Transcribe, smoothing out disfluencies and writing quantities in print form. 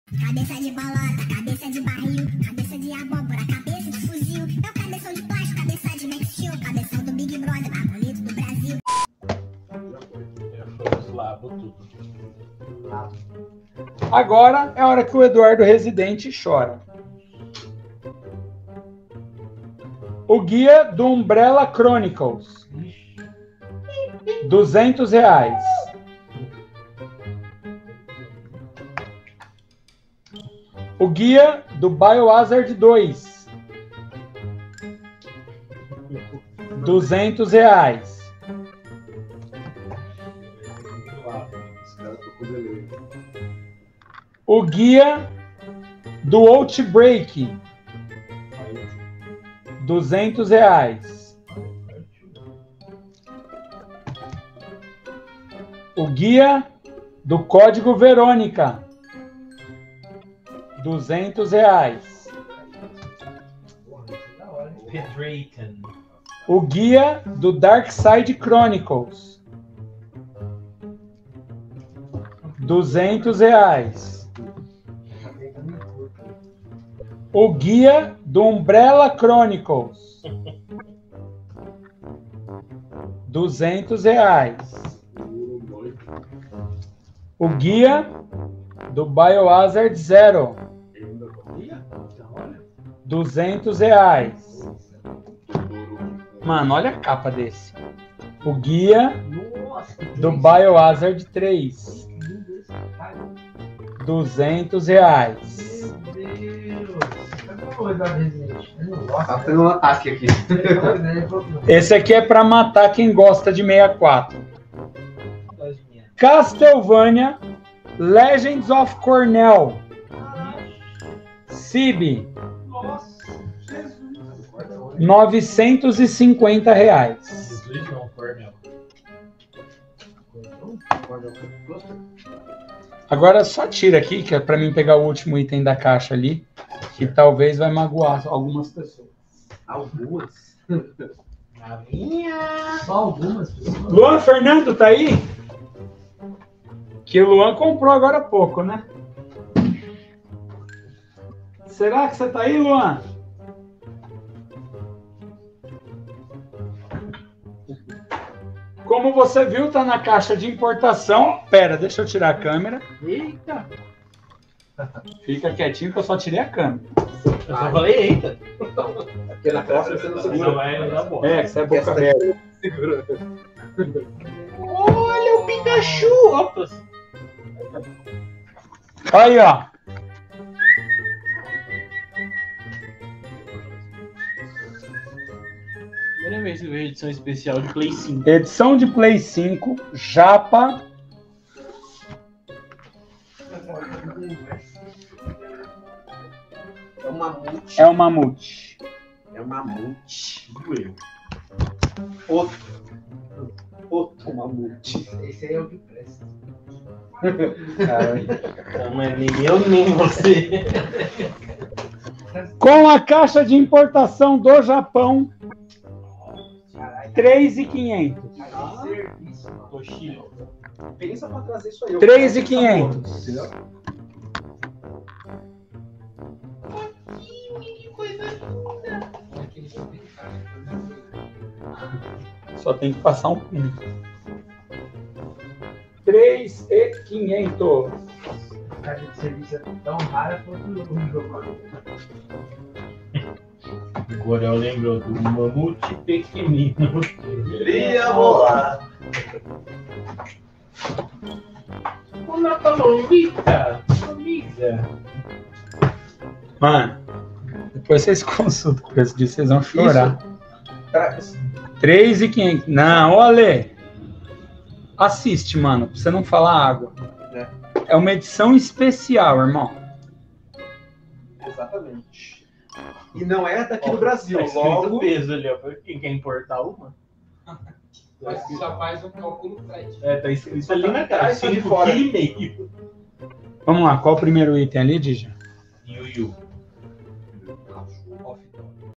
Cabeça de bolota, cabeça de barril, cabeça de abóbora, cabeça de fuzil. É o cabeção de plástico, cabeça de Max Steel, cabeção do Big Brother, mais bonito do Brasil. Eu lavo tudo. Agora é a hora que o Eduardo Residente chora. O guia do Umbrella Chronicles. R$200. O guia do Biohazard 2. R$200. O guia do Outbreak. R$200. O guia do Código Verônica. R$200. O guia do Dark Side Chronicles. R$200. O guia do Umbrella Chronicles. R$200. O guia do Biohazard Zero. R$200. Mano, olha a capa desse. O guia do Biohazard 3. R$200. Tá tendo um ataque aqui. Esse aqui é para matar quem gosta de 64. Castlevania Legends of Cornell. CIB. R$950. Agora só tira aqui, que é para mim pegar o último item da caixa ali, que talvez vai magoar algumas pessoas. Algumas? A minha. Só algumas pessoas. Luan Fernando tá aí? Que o Luan comprou agora há pouco, né? Será que você tá aí, Luan? Como você viu, tá na caixa de importação. Pera, deixa eu tirar a câmera. Eita! Fica quietinho que eu só tirei a câmera. Eu só falei eita. Aqui na próxima você não segura. Não é, não pode. É, que você é boca aberta. Segura. Olha o Pikachu! Opa! Aí, ó. Primeira vez que eu vejo edição especial de Play 5. Edição de Play 5, Japa. É um mamute. É um mamute. É um mamute. Outro mamute. Esse aí é o que presta. Não é nem eu nem você. Com a caixa de importação do Japão, R$3.500. Serviço. Toshiro. Pensa pra trazer isso aí. 3.500. Entendeu? Que coisa linda. Só tem que passar um pino. 3.500. A caixa de serviço é tão rara quanto o jogo. Agora eu lembro do mamute pequenino. Queria voar. Olá, Palomita. Amiga. Mano, depois vocês consultam o preço disso, vocês vão chorar. Isso. 3.500. Não, Ale. Assiste, mano, pra você não falar água. É uma edição especial, irmão. Exatamente. E não é daqui do Brasil. Tá escrito Logo, peso ali, ó. Quem quer importar uma? Mas você já faz um cálculo frete. É, tá escrito ali na Traz caixa. de fora. 5,5 kg. Vamos lá, qual o primeiro item ali, Dija? Yu.